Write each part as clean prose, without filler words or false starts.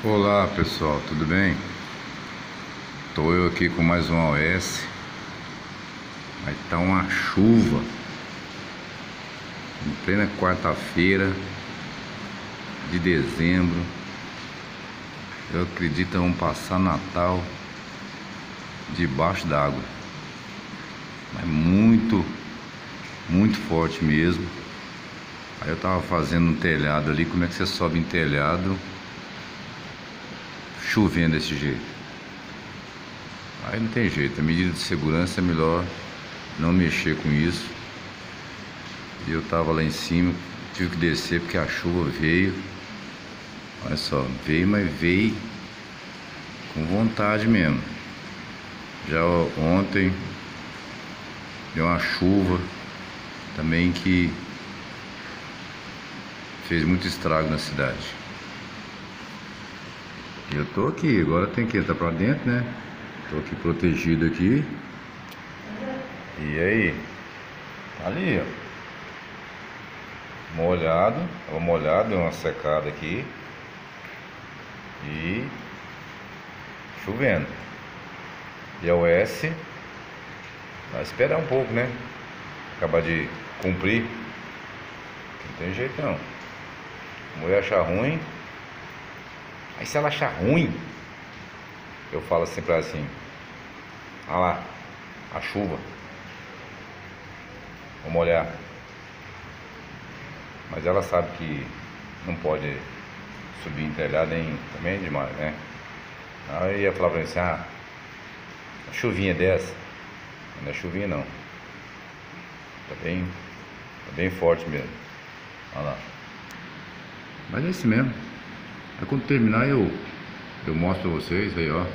Olá pessoal, tudo bem? Tô eu aqui com mais um OS. Vai tá uma chuva em plena quarta-feira de dezembro. Eu acredito que vamos passar Natal debaixo d'água. Mas muito forte mesmo. Aí eu tava fazendo um telhado ali. Como é que você sobe em telhado chovendo desse jeito? Aí não tem jeito, a medida de segurança é melhor não mexer com isso. E eu tava lá em cima, tive que descer porque a chuva veio. Olha só, veio, mas veio com vontade mesmo. Já ontem deu uma chuva também que fez muito estrago na cidade. E eu tô aqui, agora tem que entrar pra dentro, né? Tô aqui protegido aqui. E aí? Ali, ó. Molhado, tava molhado, deu uma secada aqui. E chovendo. E a OS vai esperar um pouco, né? Acabar de cumprir. Não tem jeito não. A mulher achar ruim. Aí se ela achar ruim, eu falo sempre assim: olha lá, a chuva. Vamos olhar. Mas ela sabe que não pode subir em telhado nem também é demais, né? Aí eu ia falar pra mim assim: ah, uma chuvinha dessa. Não é chuvinha não. Tá bem forte mesmo. Olha lá. Mas é isso mesmo. Aí quando terminar eu mostro pra vocês aí, ó.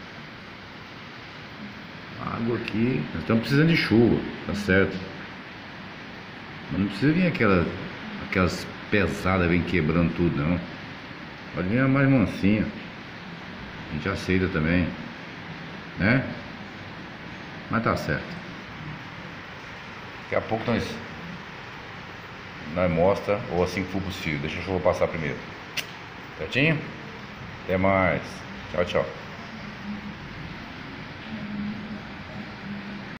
A água aqui, nós estamos precisando de chuva, tá certo? Mas não precisa vir aquelas pesadas vem quebrando tudo não. Pode vir a mais mansinha. A gente aceita também, né? Mas tá certo. Daqui a pouco nós mostra, ou assim que for possível. Deixa a chuva passar primeiro. Certinho? Até mais. Tchau, tchau.